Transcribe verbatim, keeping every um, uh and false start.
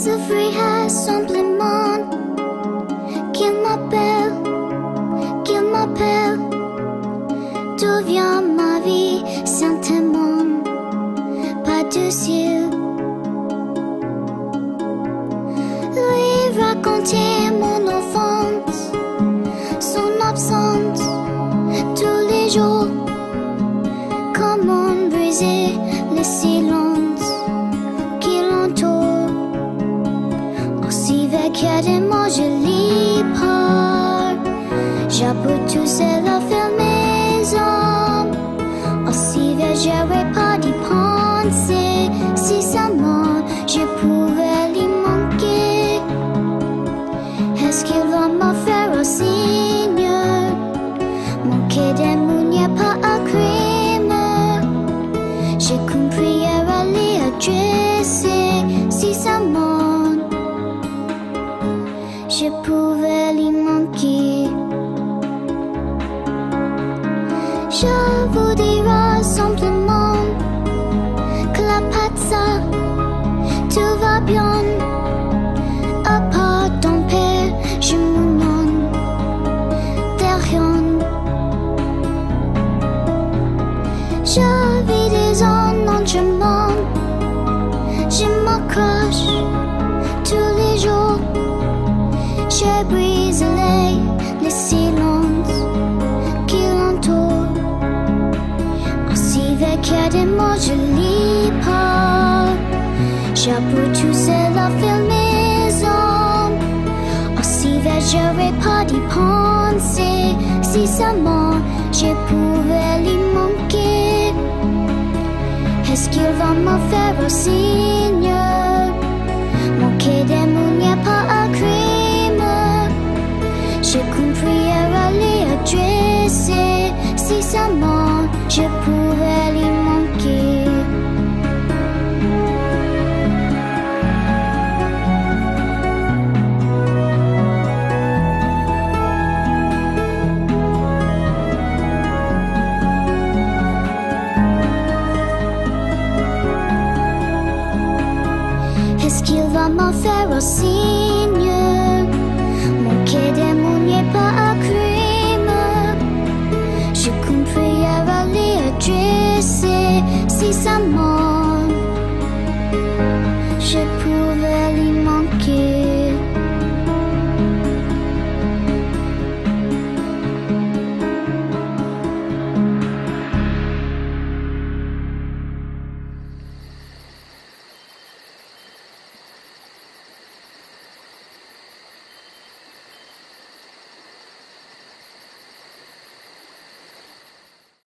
s'offrirait simplement qu'il m'appelle, qu'il m'appelle. D'où vient ma vie, certainement pas docile. Lui raconter mon enfance, son absence tous les jours. Comment briser le silence qui l'entoure. Aussi vecchement je l'y pars. J'avoue tout seul à faire mes hommes. Aussi vite j'aurais pas d'y penser. Si seulement je pouvais l'y manquer. Est-ce qu'il va me faire un signe? Manquer d'amour n'y a pas à crime. J'ai compris à les adresser. Si seulement je pouvais l'y manquer. Je vous dirai simplement que la pazza, tout va bien. À part ton père, je me donne de rien. Je vis des entraînements, je m'accroche tous les jours. Je brise les, les silences qui l'entourent. Aussi vecchement je l'y pas. J'avoue tout seul à faire mes hommes. Aussi vite j'aurais pas d'y penser. Si seulement je pouvais l'y manquer. Est-ce qu'il va me faire un signe? Manquer d'amour n'y a pas à crime. J'ai compris à les adresser. Si seulement je pouvais l'y manquer. Est-ce qu'il va me faire un signe? Manquer d'amour n'y a pas à crime. J'ai compris à les adresser. Si seulement